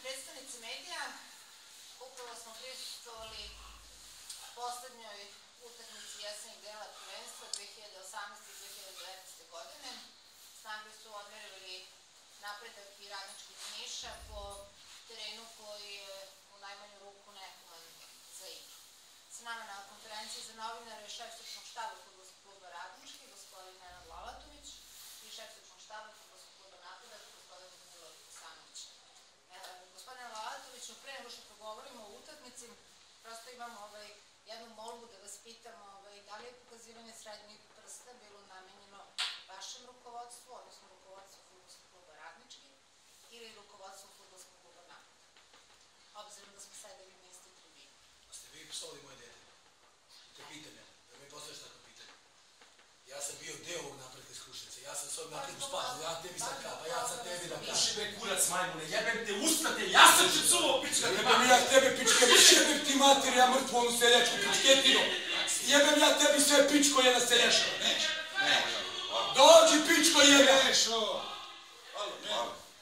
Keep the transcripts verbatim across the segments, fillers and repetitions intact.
predstavnici medija, upravo smo prisustvovali poslednjoj utakmici jesenjeg dela prvenstva dve hiljade osamnaeste i dve hiljade devetnaeste. godine. Snage su odmerili napredak i Radničkog Niša po terenu koji je u najmanju ruku nehuman za igru. S nama na konferenciji za novinare je šef stručnog štaba fudbalskog kluba Radnički, gospodin Nenad Lalatović, i šef stručnog štaba fudbalskog kluba Napredak, gospodin Milo Vukosanović. Gospodine Lalatoviću, pre nego što progovorimo o utakmici, prosto imam jednu molbu da vas pitam da li je pokazivanje srednjih prsta bilo namenjeno vašem rukovodstvu, odnosno rukovodstvu fudbalskog kluba Radnički ili rukovodstvu fudbalskog kluba Napredak, obzirom da smo sedeli na istoj tribini. Ste vi psovali moje dete? To je pitanje, da mi postaviš tako pitanje. Ja sam bio deo ovog Napredka iz Kruševca, ja sam s ovim Napredkom spasao, ja tebi sad kao, pa ja sad tebi da kažem. Uši be kurac majmune, jebem te ustate, ja sam će psuvo pička te jebem ja tebe pička, viš jebem ti mater, ja mrtvu onu seljačku pičketinu. Jebem ja tebi sve pičko jedna seljačka. Neće, ne, dođi pičko jedna. Nešo. Alo, ne.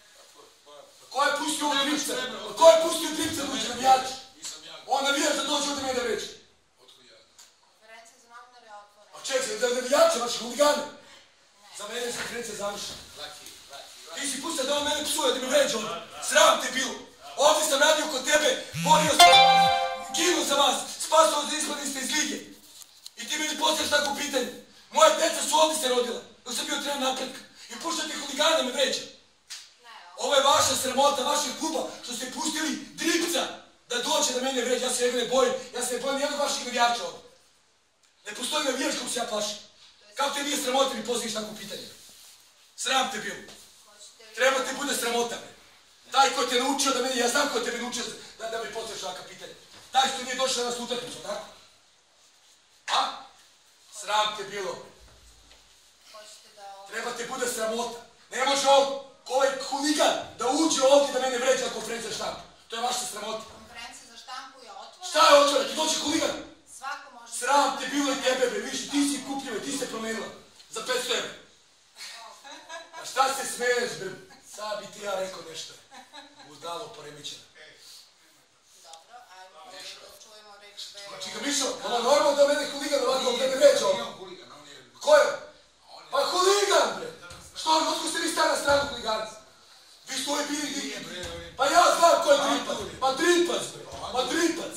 Ko je pustio ovog dripca? Ko je pustio dripca da uđe navijač? On navijač da dođe ovdje mene reći. Konferencija za novinare je otvorena. A čekaj, da navijače, vaši huligane. Za mene je konferencija završena. Ti si pustio da on mene psuje, da mi vređe ovdje. Sram te bilo. Ovdje sam radio kod tebe, borio sam, ginuo za vas, spasao za ispadni ste iz lige. I ti meni postaviš tako pitanje. Moje deca su ovdje se rodila, dok sam bio trener Napredka. I puštate huligane da me vređe. Ovo je vaša sramota, vašeg kluba, što ste pustili dripca da dođe da mene vređe. Ja se ne bojim, ja se ne bojim nijednog vaših navijača ovdje. Ne postoji navijač kako se ja plašim. Kako te nije sramota mi postaviš tako pitanje? Sram te bilo. Treba te bude sramota, bre. Taj ko te naučio da meni, ja znam ko te me naučio da, da mi postaviš ovakva pitanja. Taj što nije došao na nas utakmicu, tako? A? Sram te bilo. Treba te bude sramota. Ne može on, ovaj huligan, da uđe ovdje da mene vređa na konferenciju za štampu. To je vaša sramota. Konferencija za štampu je otvorena. Šta je otvorena? Ti dođe huligan. Svako može... Sram te bilo i tebe, bre. Viš, ti si kupljiva, ti se promenila. Za petsto evra. A šta se smeješ, bre? Sad bi ti ja rekao nešto. Budalo poremećena. Dobro, ajmo da čujemo reč da je... Čika, Mišo, ovo je normalno da mene huligan ovako da me vređa ovdje. Ko je? Pa huligan, bre! Što, otko ste vi stali na stranu huliganca? Vi ste ovi bili... Pa ja znam ko je dripac. Pa dripac, bre. Pa dripac.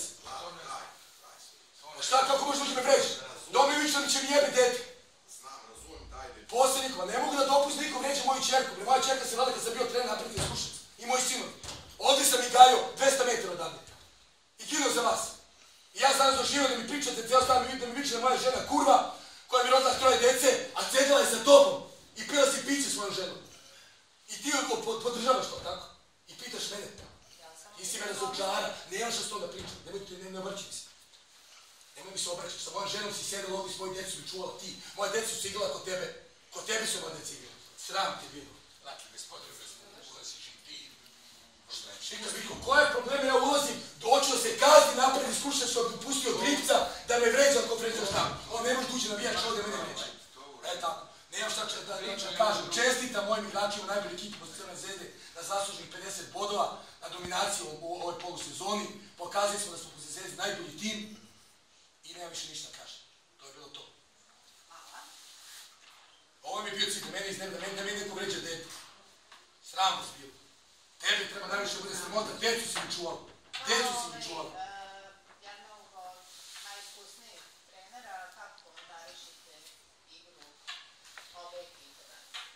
Šta, kako možeš dođe me vreći? Domi vić da mi će mi jebe dete. Posljednikom, ne mogu da dopusti nikom vređe moju čerku. Bre, moja čerka se vada kad sam bio trener Napredka iz Kruševca. I moji sinovi. Ovdje sam i gajao dvesta metara odavde. I ginuo za vas. I ja sam doživio da mi pričate, cijelo stavno da mi viče da moja žena kurva, koja mi rodila troje dece, a cedila je sa tobom. I pila si piće svojom ženom. I ti joj podržavaš to, tako? I pitaš mene. Ti si mene zočara, nemaš što s tom da pričam. Ne obraćaj mi se. Nemoj mi se obraćaš. Sa mojom ženom si sedela ovdje s mojim djecu i čuvala ti. Moje djecu su igrala kod tebe. Kod tebi su moje djeca igrala. Sram ti bilo. Laki, bez potrebe ulaziš i ti. Štika Zviko, koja je problem? Ja ulazim, doću da se kazni napred iz Kruševca što bi pustio dripca da me vređa na konferenciju štampu. On ne može dući navijač ovdje mene vređa. E tako. Nemam šta da kažem. Čestitam mojim igračima u najbolji ekipi posle Crvene zvezde na zaslužnih pedeset bodova, na dominaciju u ovoj polusezoni. Pokazali smo da smo posle zvezde najbolji tim i nema više ništa da kažem. To je bilo to. Ovo mi je bio cilj, da mene iznem, da mene neko vređa dete. Sram vas bilo. Tebi treba najviše bude sramota, decu si mi čuvala. Decu si mi čuvala. Jednog najiskusnijih trenera, kako da rešite igru obe ekipe?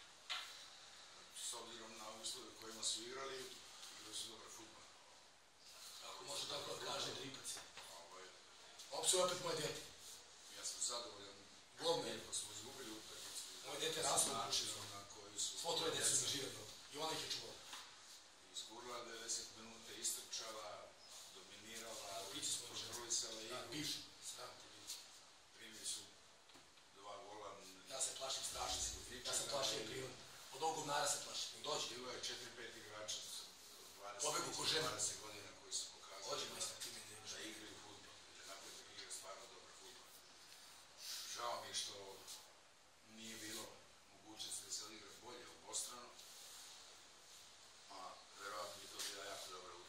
S obzirom na uslove kojima su igrali, igrali su dobar futbol. Ako može tako da kaže dripac. Opće je opet moje dete. Ja sam zadovoljan. Globno je. Pa smo izgubili utakmicu. Moje dete raslo u Kruševcu. Svo troje djeca su mi žive bilo. I ona ih je čuvala. Izgurla devedeset minuta, istrčala, dominirala, kontrolisala igru. Bivši. Sram ti bilo. Primili su dva gola. Ja se plašim strašno. Ja sam plašio prirodno. Od ovog govnara se plašim. Dođi. Bilo je četiri pet igrača Pobegu ko žena. dvadeset godina koji su pokazali. Dođi, majstor, ti mi ne da igraju futbol. Da Napredak igra stvarno dobar futbol. Žao mi je što nije bilo mogućnosti da se odigra bolje obostrano. A verovatno bi to bila jako dobra utakmica.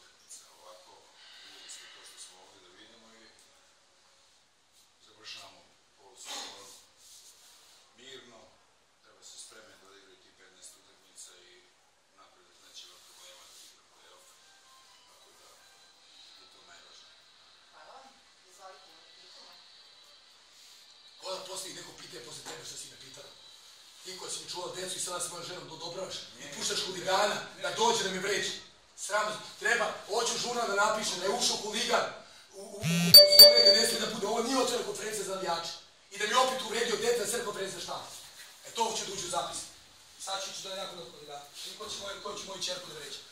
pitajem posle tebe što si me pitala. Ti koja si mi čuvala decu i sada s mojom ženom dodobravaš i puštaš huligana da dođe da me vređe. Sramno, treba, hoću žurnal da napiše da je ušao huligan u prostore gde ne smije da bude. Ovo nije otvorena konferencija za navijače. I da mi opet uvredio dete na sred konferencija šta. E to će da uđe u zapis. Sad ću da nekako da huligana. Ko će moju čerku da vređe.